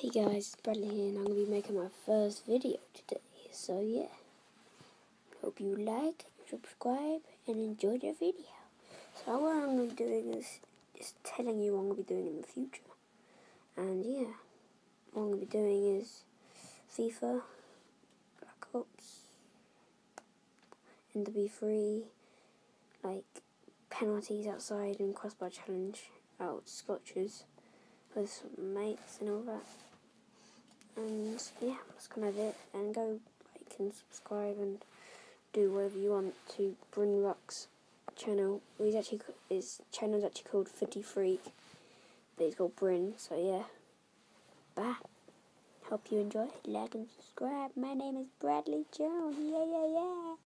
Hey guys, it's Bradley here and I'm going to be making my first video today. So yeah, hope you like, subscribe and enjoy the video. So what I'm going to be doing is just telling you what I'm going to be doing in the future. And yeah, what I'm going to be doing is FIFA, Black Ops, NW3, like penalties outside and crossbar challenge out Scotches with some mates and all that. And yeah, that's kind of it. And go like and subscribe and do whatever you want to Bryn Ruck's channel. His channel's actually called Footy Freak, but he's called Bryn. So yeah, bye. Hope you enjoy. Like and subscribe. My name is Bradley Jones. Yeah.